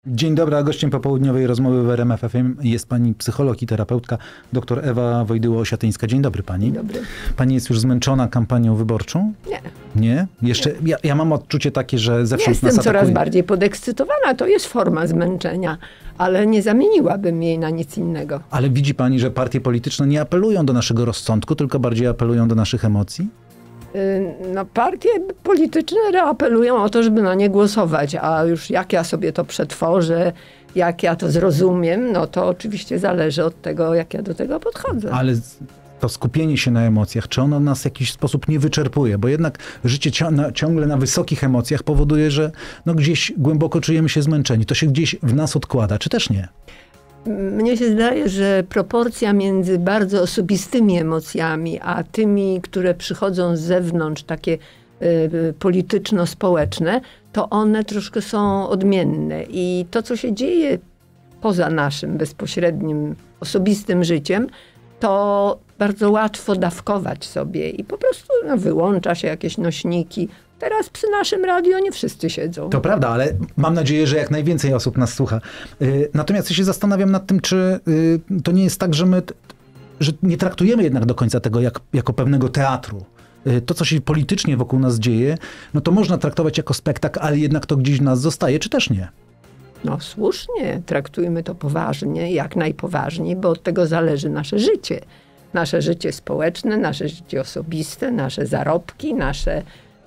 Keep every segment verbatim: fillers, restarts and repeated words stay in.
Dzień dobry, a gościem popołudniowej rozmowy w R M F F M jest pani psycholog i terapeutka dr Ewa Wojdyło-Osiatyńska. Dzień dobry pani. Dzień dobry. Pani jest już zmęczona kampanią wyborczą? Nie. Nie? Jeszcze, ja, ja mam odczucie takie, że zewsząd Jestem nas atakuje. coraz bardziej podekscytowana. To jest forma zmęczenia, ale nie zamieniłabym jej na nic innego. Ale widzi pani, że partie polityczne nie apelują do naszego rozsądku, tylko bardziej apelują do naszych emocji? No, partie polityczne apelują o to, żeby na nie głosować, a już jak ja sobie to przetworzę, jak ja to zrozumiem, no to oczywiście zależy od tego, jak ja do tego podchodzę. Ale to skupienie się na emocjach, czy ono nas w jakiś sposób nie wyczerpuje? Bo jednak życie ciągle na wysokich emocjach powoduje, że no gdzieś głęboko czujemy się zmęczeni. To się gdzieś w nas odkłada, czy też nie? Mnie się zdaje, że proporcja między bardzo osobistymi emocjami, a tymi, które przychodzą z zewnątrz, takie y, polityczno-społeczne, to one troszkę są odmienne. I to, co się dzieje poza naszym bezpośrednim, osobistym życiem, to bardzo łatwo dawkować sobie i po prostu no, wyłącza się jakieś nośniki. Teraz przy naszym radio nie wszyscy siedzą. To prawda, ale mam nadzieję, że jak najwięcej osób nas słucha. Natomiast ja się zastanawiam nad tym, czy to nie jest tak, że my że nie traktujemy jednak do końca tego jak, jako pewnego teatru. To, co się politycznie wokół nas dzieje, no to można traktować jako spektakl, ale jednak to gdzieś w nas zostaje, czy też nie? No słusznie, traktujmy to poważnie, jak najpoważniej, bo od tego zależy nasze życie. Nasze życie społeczne, nasze życie osobiste, nasze zarobki, nasze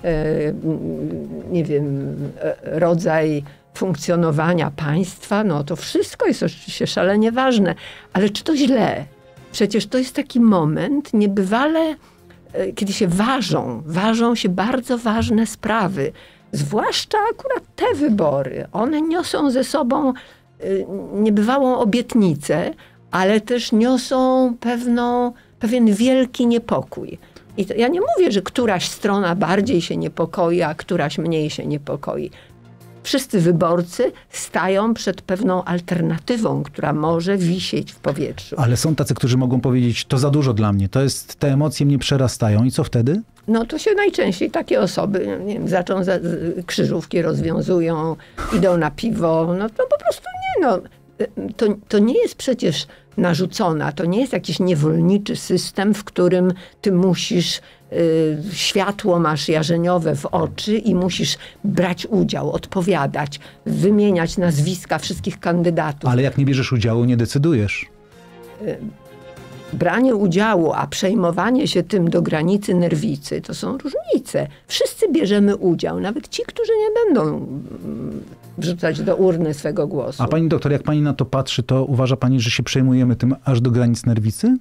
nie wiem, rodzaj funkcjonowania państwa, no to wszystko jest oczywiście szalenie ważne. Ale czy to źle? Przecież to jest taki moment niebywale, kiedy się ważą, ważą się bardzo ważne sprawy. Zwłaszcza akurat te wybory. One niosą ze sobą niebywałą obietnicę, ale też niosą pewną, pewien wielki niepokój. I to, ja nie mówię, że któraś strona bardziej się niepokoi, a któraś mniej się niepokoi. Wszyscy wyborcy stają przed pewną alternatywą, która może wisieć w powietrzu. Ale są tacy, którzy mogą powiedzieć, to za dużo dla mnie, to jest, te emocje mnie przerastają. I co wtedy? No to się najczęściej takie osoby, nie wiem, zaczą za, krzyżówki rozwiązują, idą na piwo, no to po prostu nie, no. To, to nie jest przecież narzucona, to nie jest jakiś niewolniczy system, w którym ty musisz, y, światło masz jarzeniowe w oczy i musisz brać udział, odpowiadać, wymieniać nazwiska wszystkich kandydatów. Ale jak nie bierzesz udziału, nie decydujesz. Y, branie udziału, a przejmowanie się tym do granicy nerwicy, to są różnice. Wszyscy bierzemy udział, nawet ci, którzy nie będą wrzucać do urny swego głosu. A pani doktor, jak pani na to patrzy, to uważa pani, że się przejmujemy tym aż do granic nerwicy?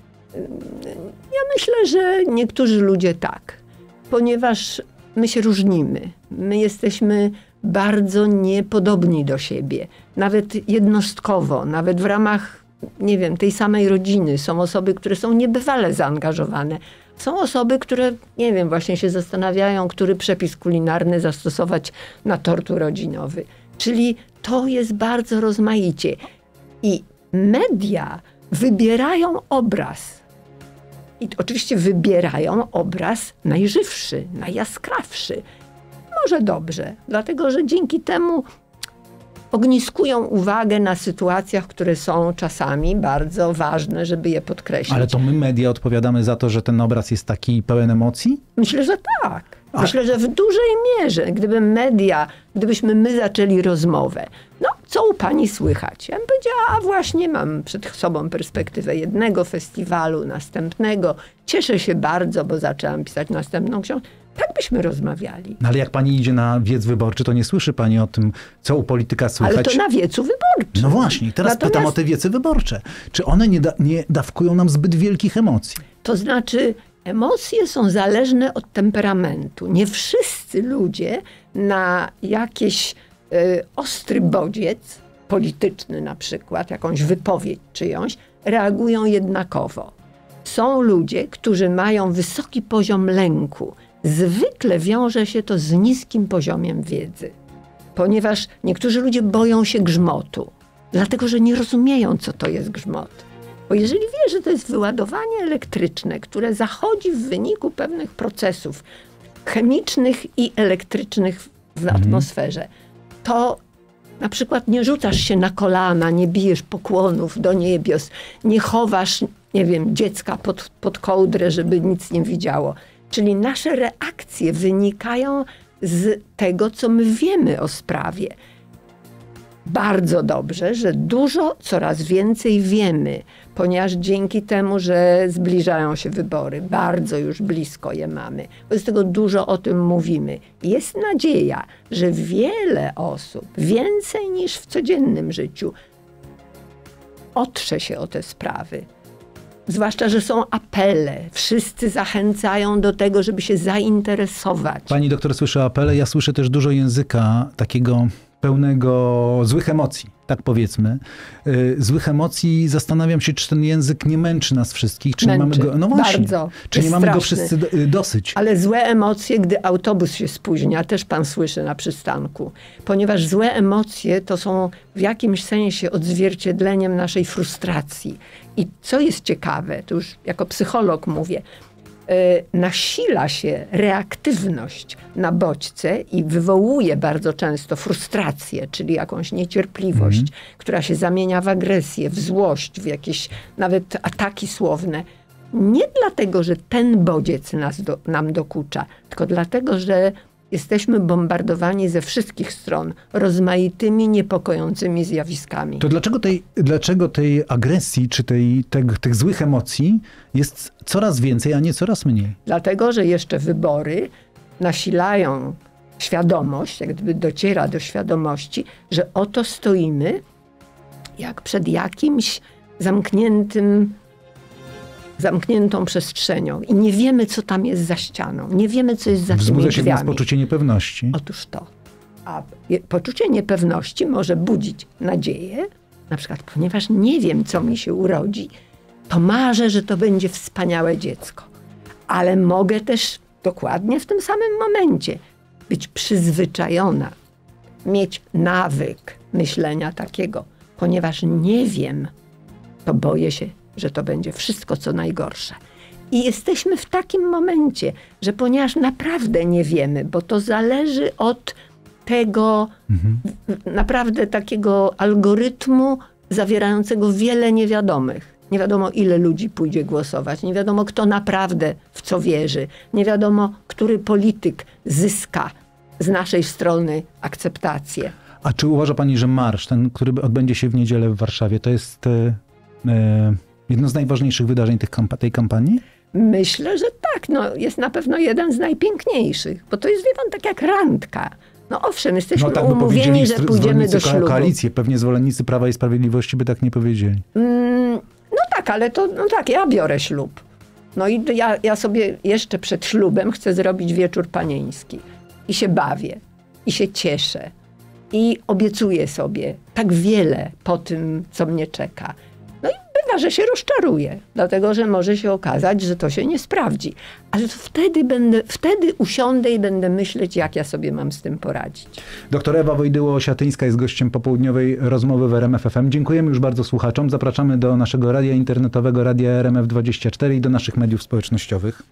Ja myślę, że niektórzy ludzie tak, ponieważ my się różnimy. My jesteśmy bardzo niepodobni do siebie. Nawet jednostkowo, nawet w ramach, nie wiem, tej samej rodziny są osoby, które są niebywale zaangażowane. Są osoby, które, nie wiem, właśnie się zastanawiają, który przepis kulinarny zastosować na tort urodzinowy. Czyli to jest bardzo rozmaicie. I media wybierają obraz. I oczywiście wybierają obraz najżywszy, najjaskrawszy. Może dobrze, dlatego że dzięki temu ogniskują uwagę na sytuacjach, które są czasami bardzo ważne, żeby je podkreślić. Ale to my, media, odpowiadamy za to, że ten obraz jest taki pełen emocji? Myślę, że tak. A... Myślę, że w dużej mierze, gdyby media, gdybyśmy my zaczęli rozmowę, no co u pani słychać? Ja bym powiedziała, a właśnie mam przed sobą perspektywę jednego festiwalu, następnego. Cieszę się bardzo, bo zaczęłam pisać następną książkę. Tak byśmy rozmawiali. No ale jak pani idzie na wiec wyborczy, to nie słyszy pani o tym, co u polityka słychać. Ale to na wiecu wyborczym. No właśnie, teraz Natomiast... pytam o te wiece wyborcze. Czy one nie, da, nie dawkują nam zbyt wielkich emocji? To znaczy, emocje są zależne od temperamentu. Nie wszyscy ludzie na jakiś y, ostry bodziec, polityczny na przykład, jakąś wypowiedź czyjąś, reagują jednakowo. Są ludzie, którzy mają wysoki poziom lęku. Zwykle wiąże się to z niskim poziomem wiedzy, ponieważ niektórzy ludzie boją się grzmotu, dlatego że nie rozumieją, co to jest grzmot. Bo jeżeli wie, że to jest wyładowanie elektryczne, które zachodzi w wyniku pewnych procesów chemicznych i elektrycznych w atmosferze, to Na przykład nie rzucasz się na kolana, nie bijesz pokłonów do niebios, nie chowasz, nie wiem, dziecka pod, pod kołdrę, żeby nic nie widziało. Czyli nasze reakcje wynikają z tego, co my wiemy o sprawie. Bardzo dobrze, że dużo, coraz więcej wiemy, ponieważ dzięki temu, że zbliżają się wybory, bardzo już blisko je mamy, wobec tego dużo o tym mówimy. Jest nadzieja, że wiele osób, więcej niż w codziennym życiu, otrze się o te sprawy. Zwłaszcza, że są apele. Wszyscy zachęcają do tego, żeby się zainteresować. Pani doktor słyszy apele, ja słyszę też dużo języka takiego pełnego złych emocji, tak powiedzmy. Yy, złych emocji, zastanawiam się, czy ten język nie męczy nas wszystkich, czy Męczy. nie mamy go, no właśnie, Bardzo. czy nie Jest mamy straszny. go wszyscy do, yy, dosyć. Ale złe emocje, gdy autobus się spóźnia, też pan słyszy na przystanku. Ponieważ złe emocje to są w jakimś sensie odzwierciedleniem naszej frustracji. I co jest ciekawe, to już jako psycholog mówię, nasila się reaktywność na bodźce i wywołuje bardzo często frustrację, czyli jakąś niecierpliwość, mm. która się zamienia w agresję, w złość, w jakieś nawet ataki słowne. Nie dlatego, że ten bodziec nas do, nam dokucza, tylko dlatego, że jesteśmy bombardowani ze wszystkich stron rozmaitymi, niepokojącymi zjawiskami. To dlaczego tej, dlaczego tej agresji, czy tej, te, tych złych emocji jest coraz więcej, a nie coraz mniej? Dlatego, że jeszcze wybory nasilają świadomość, jak gdyby dociera do świadomości, że oto stoimy jak przed jakimś zamkniętym zamkniętą przestrzenią i nie wiemy, co tam jest za ścianą. Nie wiemy, co jest za tymi drzwiami. Wzbudza się w nas poczucie niepewności. Otóż to. A poczucie niepewności może budzić nadzieję, na przykład, ponieważ nie wiem, co mi się urodzi, to marzę, że to będzie wspaniałe dziecko. Ale mogę też dokładnie w tym samym momencie być przyzwyczajona, mieć nawyk myślenia takiego, ponieważ nie wiem, to boję się, że to będzie wszystko, co najgorsze. I jesteśmy w takim momencie, że ponieważ naprawdę nie wiemy, bo to zależy od tego mhm. naprawdę takiego algorytmu zawierającego wiele niewiadomych. Nie wiadomo, ile ludzi pójdzie głosować, nie wiadomo, kto naprawdę w co wierzy, nie wiadomo, który polityk zyska z naszej strony akceptację. A czy uważa pani, że marsz, ten, który odbędzie się w niedzielę w Warszawie, to jest e, e, jedno z najważniejszych wydarzeń tych kampa- tej kampanii? Myślę, że tak. No, jest na pewno jeden z najpiękniejszych, bo to jest, wie pan, tak jak randka. No owszem, jesteśmy no tak, umówieni, że pójdziemy do ślubu. Koalicję, pewnie zwolennicy Prawa i Sprawiedliwości by tak nie powiedzieli. Mm, no tak, ale to no tak, ja biorę ślub. No i ja, ja sobie jeszcze przed ślubem chcę zrobić wieczór panieński. I się bawię, i się cieszę. I obiecuję sobie tak wiele po tym, co mnie czeka. No i bywa, że się rozczaruję, dlatego że może się okazać, że to się nie sprawdzi. Ale to wtedy, będę, wtedy usiądę i będę myśleć, jak ja sobie mam z tym poradzić. Doktor Ewa Wojdyło-Osiatyńska jest gościem popołudniowej rozmowy w R M F F M. Dziękujemy już bardzo słuchaczom. Zapraszamy do naszego radia internetowego, Radia R M F dwadzieścia cztery i do naszych mediów społecznościowych.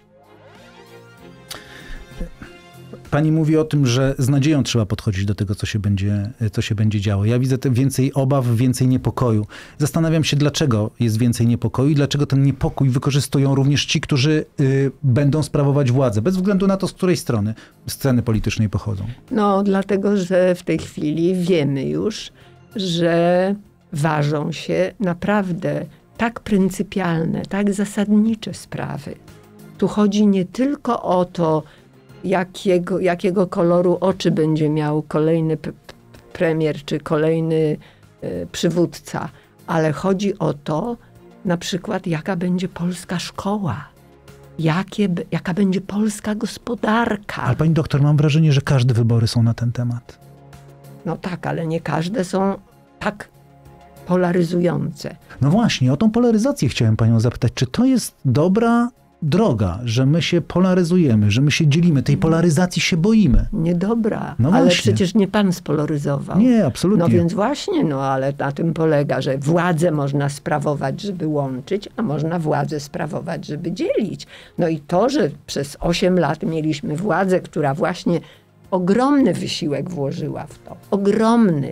Pani mówi o tym, że z nadzieją trzeba podchodzić do tego, co się będzie, co się będzie działo. Ja widzę więcej obaw, więcej niepokoju. Zastanawiam się, dlaczego jest więcej niepokoju i dlaczego ten niepokój wykorzystują również ci, którzy y, będą sprawować władzę, bez względu na to, z której strony sceny politycznej pochodzą. No, dlatego, że w tej chwili wiemy już, że ważą się naprawdę tak pryncypialne, tak zasadnicze sprawy. Tu chodzi nie tylko o to, Jakiego, jakiego koloru oczy będzie miał kolejny p- premier czy kolejny y, przywódca, ale chodzi o to, na przykład, jaka będzie polska szkoła, jakie, jaka będzie polska gospodarka. Ale pani doktor, mam wrażenie, że każde wybory są na ten temat. No tak, ale nie każde są tak polaryzujące. No właśnie, o tą polaryzację chciałem panią zapytać. Czy to jest dobra droga, że my się polaryzujemy, że my się dzielimy, tej polaryzacji się boimy? Niedobra, no ale właśnie. Przecież nie pan spolaryzował. Nie, absolutnie. No więc właśnie, no ale na tym polega, że władzę można sprawować, żeby łączyć, a można władzę sprawować, żeby dzielić. No i to, że przez osiem lat mieliśmy władzę, która właśnie ogromny wysiłek włożyła w to, ogromny,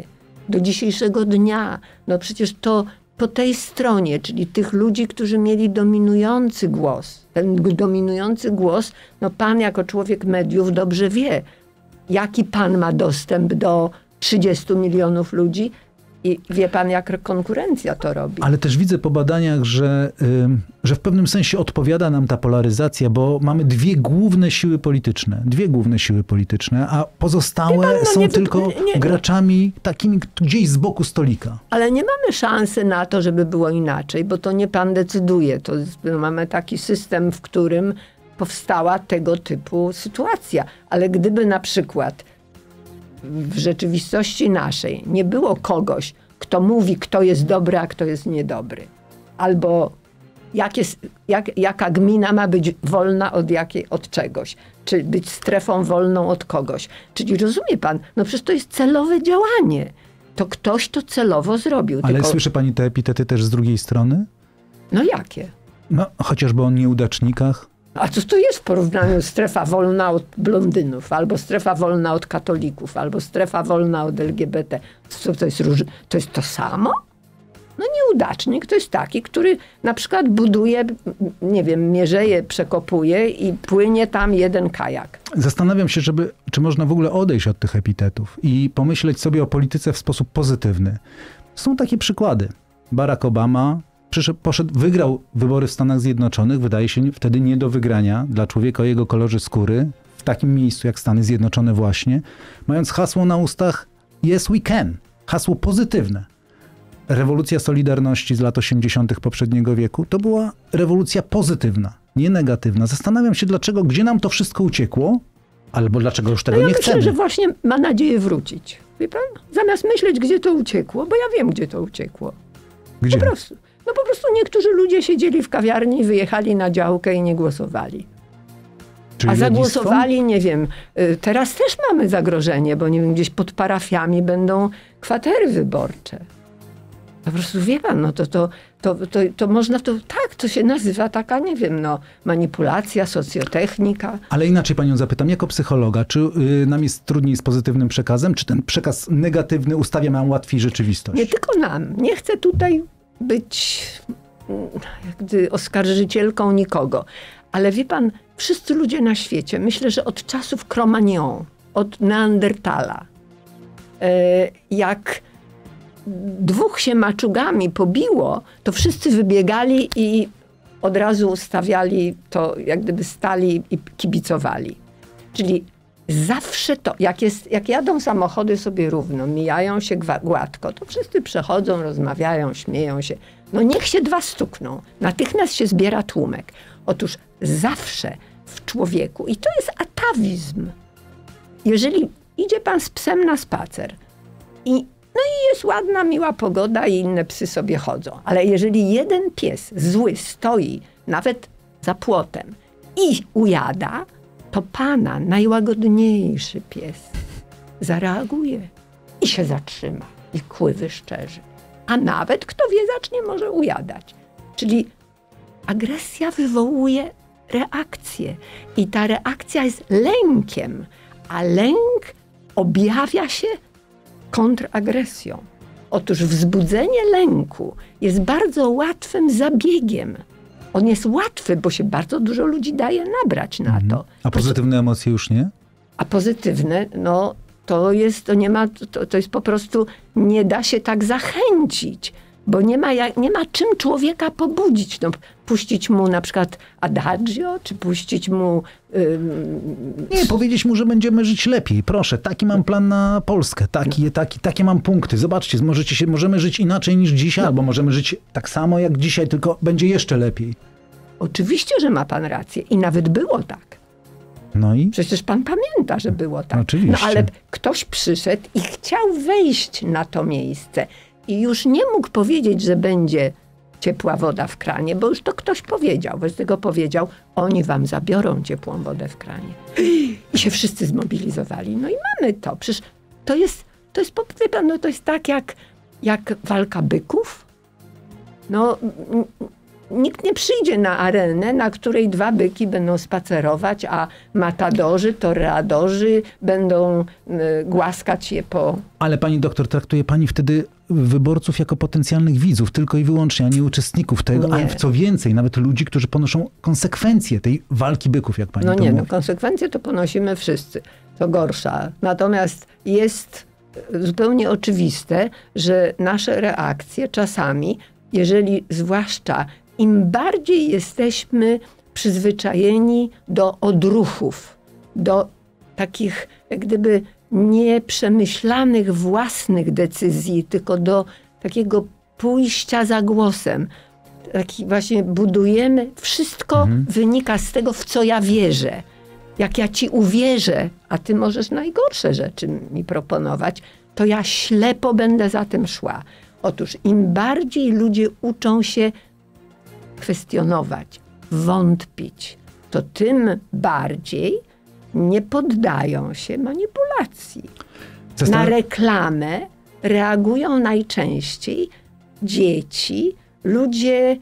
do dzisiejszego dnia. No przecież to po tej stronie, czyli tych ludzi, którzy mieli dominujący głos, ten dominujący głos, no pan jako człowiek mediów dobrze wie, jaki pan ma dostęp do trzydziestu milionów ludzi i wie pan, jak konkurencja to robi. Ale też widzę po badaniach, że, y, że w pewnym sensie odpowiada nam ta polaryzacja, bo mamy dwie główne siły polityczne. Dwie główne siły polityczne, a pozostałe pan, no są nie, tylko nie, nie, graczami takimi gdzieś z boku stolika. Ale nie mamy szansy na to, żeby było inaczej, bo to nie pan decyduje. To mamy taki system, w którym powstała tego typu sytuacja. Ale gdyby na przykład w rzeczywistości naszej nie było kogoś, kto mówi, kto jest dobry, a kto jest niedobry. Albo jak jest, jak, jaka gmina ma być wolna od, jakiej, od czegoś. Czy być strefą wolną od kogoś. Czyli rozumie pan, no przecież to jest celowe działanie. To ktoś to celowo zrobił. Ale tylko... słyszy pani te epitety też z drugiej strony? No jakie? No chociażby o nieudacznikach. A co to jest w porównaniu strefa wolna od blondynów, albo strefa wolna od katolików, albo strefa wolna od L G B T? Co to jest, róż... to jest to samo? No nieudacznik to jest taki, który na przykład buduje, nie wiem, mierzeje, przekopuje i płynie tam jeden kajak. Zastanawiam się, żeby, czy można w ogóle odejść od tych epitetów i pomyśleć sobie o polityce w sposób pozytywny. Są takie przykłady. Barack Obama Przyszedł, poszedł, wygrał wybory w Stanach Zjednoczonych, wydaje się wtedy nie do wygrania dla człowieka o jego kolorze skóry, w takim miejscu jak Stany Zjednoczone właśnie, mając hasło na ustach Yes we can, hasło pozytywne. Rewolucja Solidarności z lat osiemdziesiątych poprzedniego wieku to była rewolucja pozytywna, nie negatywna. Zastanawiam się, dlaczego, gdzie nam to wszystko uciekło, albo dlaczego już tego no ja nie myślę, chcemy. że właśnie ma nadzieję wrócić. Wie pan? Zamiast myśleć, gdzie to uciekło, bo ja wiem, gdzie to uciekło. Gdzie? Po prostu. No po prostu niektórzy ludzie siedzieli w kawiarni, wyjechali na działkę i nie głosowali. Czyli a zagłosowali, nie wiem, teraz też mamy zagrożenie, bo nie wiem, gdzieś pod parafiami będą kwatery wyborcze. Po prostu wie pan, no to, to, to, to, to można, to tak, to się nazywa taka, nie wiem, no manipulacja, socjotechnika. Ale inaczej panią zapytam, jako psychologa, czy y, nam jest trudniej z pozytywnym przekazem, czy ten przekaz negatywny ustawia nam łatwiej rzeczywistość? Nie tylko nam. Nie chcę tutaj być jakby oskarżycielką nikogo. Ale wie pan, wszyscy ludzie na świecie, myślę, że od czasów Cro-Magnon, od Neandertala, jak dwóch się maczugami pobiło, to wszyscy wybiegali i od razu stawiali to, jak gdyby stali i kibicowali. Czyli zawsze to, jak, jest, jak jadą samochody sobie równo, mijają się gładko, to wszyscy przechodzą, rozmawiają, śmieją się. No niech się dwa stukną. Natychmiast się zbiera tłumek. Otóż zawsze w człowieku, i to jest atawizm, jeżeli idzie pan z psem na spacer i, no i jest ładna, miła pogoda i inne psy sobie chodzą, ale jeżeli jeden pies zły stoi nawet za płotem i ujada, to pana najłagodniejszy pies zareaguje i się zatrzyma i kły wyszczerzy. A nawet, kto wie, zacznie może ujadać. Czyli agresja wywołuje reakcję i ta reakcja jest lękiem, a lęk objawia się kontragresją. Otóż wzbudzenie lęku jest bardzo łatwym zabiegiem. On jest łatwy, bo się bardzo dużo ludzi daje nabrać na to. A pozytywne emocje już nie? A pozytywne, no to jest, to nie ma, to, to jest po prostu, nie da się tak zachęcić, bo nie ma, jak, nie ma czym człowieka pobudzić. No, puścić mu na przykład adagio, czy puścić mu... Ym... Nie, powiedzieć mu, że będziemy żyć lepiej. Proszę, taki mam plan na Polskę, taki, taki, takie mam punkty. Zobaczcie, możecie się, możemy żyć inaczej niż dzisiaj, no. Albo możemy żyć tak samo jak dzisiaj, tylko będzie jeszcze lepiej. Oczywiście, że ma pan rację i nawet było tak. No i? Przecież pan pamięta, że było tak. Oczywiście. No ale ktoś przyszedł i chciał wejść na to miejsce i już nie mógł powiedzieć, że będzie ciepła woda w kranie, bo już to ktoś powiedział. Wobec tego powiedział, oni wam zabiorą ciepłą wodę w kranie. I się wszyscy zmobilizowali. No i mamy to. Przecież to jest, to jest, wie pan, no to jest tak jak, jak walka byków. No nikt nie przyjdzie na arenę, na której dwa byki będą spacerować, a matadorzy, toreadorzy będą y, głaskać je po... Ale pani doktor, traktuje pani wtedy wyborców jako potencjalnych widzów, tylko i wyłącznie, a nie uczestników tego, Nie. a co więcej, nawet ludzi, którzy ponoszą konsekwencje tej walki byków, jak pani No to nie, mówi. no konsekwencje to ponosimy wszyscy. To gorsza. Natomiast jest zupełnie oczywiste, że nasze reakcje czasami, jeżeli zwłaszcza im bardziej jesteśmy przyzwyczajeni do odruchów, do takich jak gdyby nieprzemyślanych własnych decyzji, tylko do takiego pójścia za głosem. Taki właśnie budujemy, wszystko mhm. wynika z tego, w co ja wierzę. Jak ja ci uwierzę, a ty możesz najgorsze rzeczy mi proponować, to ja ślepo będę za tym szła. Otóż im bardziej ludzie uczą się kwestionować, wątpić, to tym bardziej nie poddają się manipulacji. Na reklamę reagują najczęściej dzieci, ludzie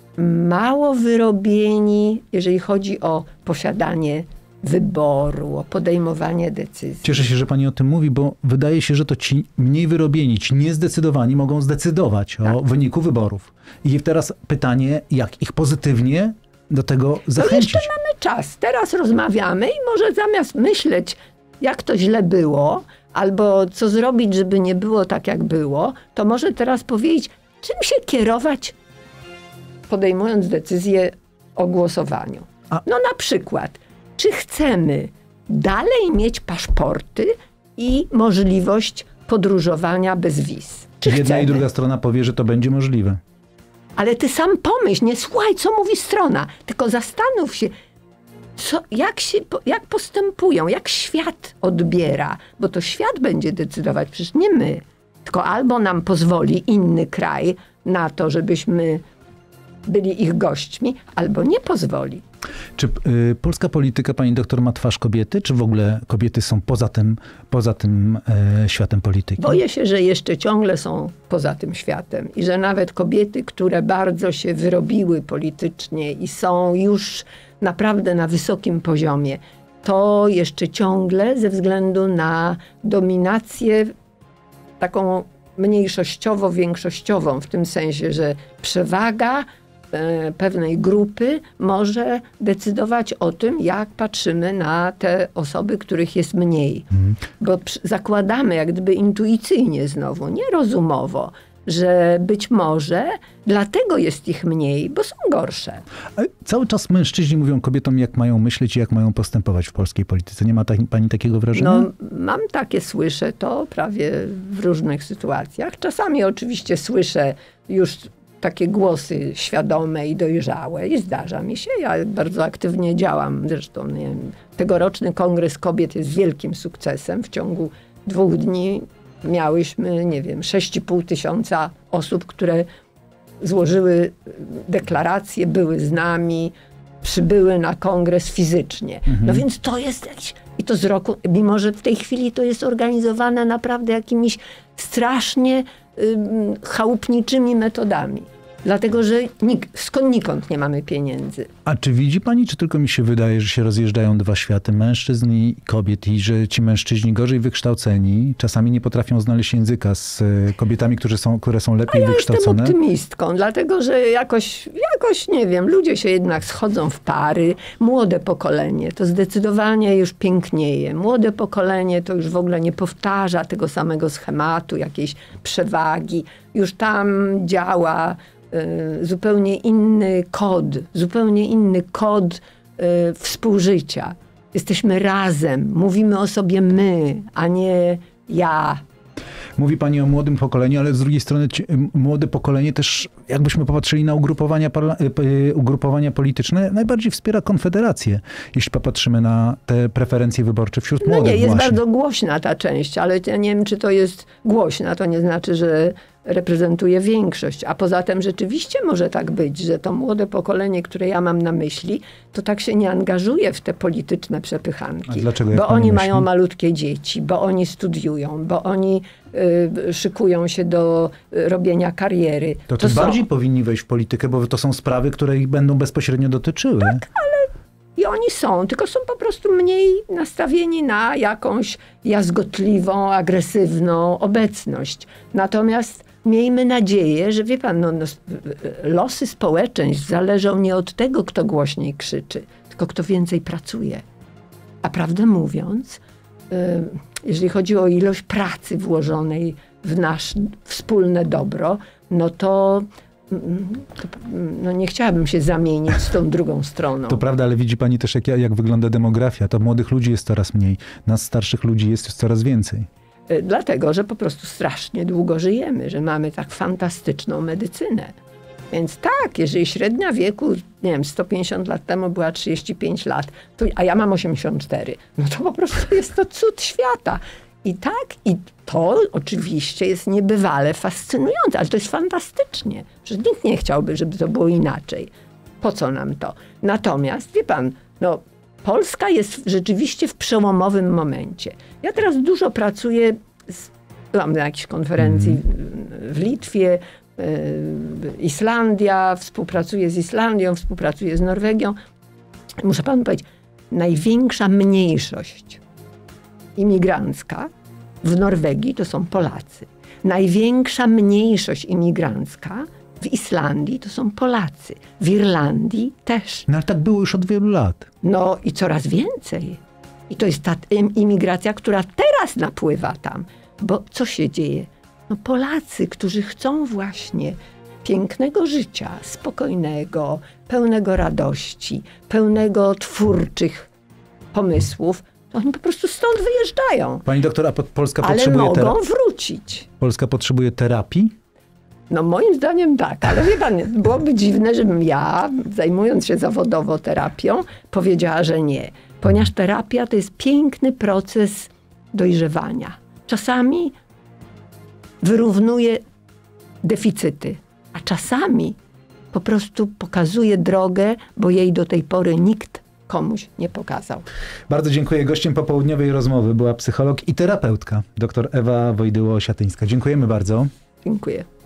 mało wyrobieni, jeżeli chodzi o posiadanie wyboru, o podejmowanie decyzji. Cieszę się, że pani o tym mówi, bo wydaje się, że to ci mniej wyrobieni, ci niezdecydowani mogą zdecydować tak. o wyniku wyborów. I teraz pytanie, jak ich pozytywnie do tego zachęcić? No jeszcze mamy czas. Teraz rozmawiamy i może zamiast myśleć, jak to źle było, albo co zrobić, żeby nie było tak, jak było, to może teraz powiedzieć, czym się kierować, podejmując decyzję o głosowaniu. A... No na przykład, czy chcemy dalej mieć paszporty i możliwość podróżowania bez wiz? Czy Jedna chcemy? I druga strona powie, że to będzie możliwe. Ale ty sam pomyśl, nie słuchaj, co mówi strona, tylko zastanów się, co, jak, się, jak postępują, jak świat odbiera, bo to świat będzie decydować, przecież nie my. Tylko albo nam pozwoli inny kraj na to, żebyśmy byli ich gośćmi, albo nie pozwoli. Czy y, polska polityka, pani doktor, ma twarz kobiety, czy w ogóle kobiety są poza tym, poza tym y, światem polityki? Boję się, że jeszcze ciągle są poza tym światem i że nawet kobiety, które bardzo się wyrobiły politycznie i są już naprawdę na wysokim poziomie, to jeszcze ciągle ze względu na dominację taką mniejszościowo-większościową, w tym sensie, że przewaga pewnej grupy może decydować o tym, jak patrzymy na te osoby, których jest mniej. Hmm. Bo zakładamy jak gdyby intuicyjnie znowu, nie rozumowo, że być może dlatego jest ich mniej, bo są gorsze. A cały czas mężczyźni mówią kobietom, jak mają myśleć i jak mają postępować w polskiej polityce. Nie ma ta, pani takiego wrażenia? No, mam takie, słyszę to prawie w różnych sytuacjach. Czasami oczywiście słyszę już takie głosy świadome i dojrzałe i zdarza mi się. Ja bardzo aktywnie działam. Zresztą nie wiem, tegoroczny Kongres Kobiet jest wielkim sukcesem. W ciągu dwóch dni miałyśmy, nie wiem, sześć i pół tysiąca osób, które złożyły deklaracje, były z nami, przybyły na kongres fizycznie. Mhm. No więc to jest jakiś... I to z roku, mimo że w tej chwili to jest organizowane naprawdę jakimiś strasznie y, chałupniczymi metodami. Dlatego, że nik, skądnikąd nie mamy pieniędzy. A czy widzi pani, czy tylko mi się wydaje, że się rozjeżdżają dwa światy, mężczyzn i kobiet, i że ci mężczyźni gorzej wykształceni czasami nie potrafią znaleźć języka z kobietami, które są, które są lepiej A ja wykształcone? Jestem optymistką, dlatego, że jakoś, jakoś, nie wiem, ludzie się jednak schodzą w pary. Młode pokolenie to zdecydowanie już pięknieje. Młode pokolenie to już w ogóle nie powtarza tego samego schematu, jakiejś przewagi. Już tam działa y, zupełnie inny kod, zupełnie inny kod y, współżycia. Jesteśmy razem, mówimy o sobie my, a nie ja. Mówi pani o młodym pokoleniu, ale z drugiej strony ci, młode pokolenie też, jakbyśmy popatrzyli na ugrupowania, ugrupowania polityczne, najbardziej wspiera Konfederację, jeśli popatrzymy na te preferencje wyborcze wśród no młodych. No nie, jest właśnie. bardzo głośna ta część, ale ja nie wiem, czy to jest głośna, to nie znaczy, że reprezentuje większość. A poza tym rzeczywiście może tak być, że to młode pokolenie, które ja mam na myśli, to tak się nie angażuje w te polityczne przepychanki. A dlaczego, jak bo pani oni myśli? mają malutkie dzieci, bo oni studiują, bo oni y, szykują się do y, robienia kariery. To, To tym są- bardziej powinni wejść w politykę, bo to są sprawy, które ich będą bezpośrednio dotyczyły. Tak, I oni są, tylko są po prostu mniej nastawieni na jakąś jazgotliwą, agresywną obecność. Natomiast miejmy nadzieję, że wie pan, no, no, losy społeczeństw zależą nie od tego, kto głośniej krzyczy, tylko kto więcej pracuje. A prawdę mówiąc, y, jeżeli chodzi o ilość pracy włożonej w nasze wspólne dobro, no to, mm, to no nie chciałabym się zamienić z tą drugą stroną. To prawda, ale widzi pani też, jak, jak wygląda demografia. To młodych ludzi jest coraz mniej, nas starszych ludzi jest coraz więcej. Y, Dlatego, że po prostu strasznie długo żyjemy, że mamy tak fantastyczną medycynę. Więc tak, jeżeli średnia wieku, nie wiem, sto pięćdziesiąt lat temu była trzydzieści pięć lat, to, a ja mam osiemdziesiąt cztery, no to po prostu jest to cud świata. I tak, i to oczywiście jest niebywale fascynujące, ale to jest fantastycznie, że nikt nie chciałby, żeby to było inaczej. Po co nam to? Natomiast, wie pan, no, Polska jest rzeczywiście w przełomowym momencie. Ja teraz dużo pracuję, z, byłam na jakiejś konferencji w, w Litwie, y, Islandia, współpracuję z Islandią, współpracuję z Norwegią. Muszę panu powiedzieć, największa mniejszość imigrancka w Norwegii to są Polacy. Największa mniejszość imigrancka w Islandii to są Polacy. W Irlandii też. No ale tak było już od wielu lat. No i coraz więcej. I to jest ta im- imigracja, która teraz napływa tam. Bo co się dzieje? No Polacy, którzy chcą właśnie pięknego życia, spokojnego, pełnego radości, pełnego twórczych pomysłów, to oni po prostu stąd wyjeżdżają. Pani doktor, a po- Polska Ale potrzebuje, mogą tera- wrócić. Polska potrzebuje terapii? No moim zdaniem tak, ale wie pan, byłoby dziwne, żebym ja, zajmując się zawodowo terapią, powiedziała, że nie. Ponieważ terapia to jest piękny proces dojrzewania. Czasami wyrównuje deficyty, a czasami po prostu pokazuje drogę, bo jej do tej pory nikt komuś nie pokazał. Bardzo dziękuję. Gościem popołudniowej rozmowy była psycholog i terapeutka, dr Ewa Wojdyło-Osiatyńska. Dziękujemy bardzo. Dziękuję.